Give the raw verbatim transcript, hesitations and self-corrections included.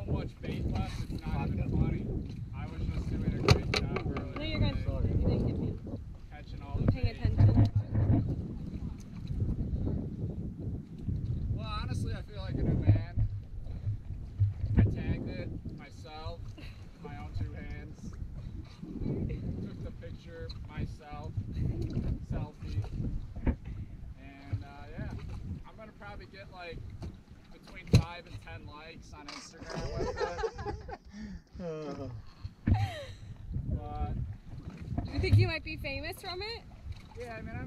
so much bait left, it's not even funny. I was just doing a great job earlier. No, you're good. You didn't get me. Catching all the Paying bait. attention. Well, honestly, I feel like a new man. I tagged it myself, with my own two hands. Took the picture myself, selfie. And uh, yeah, I'm gonna probably get like between five and ten likes on Instagram with it. But Do you think you might be famous from it? yeah, I mean, I'm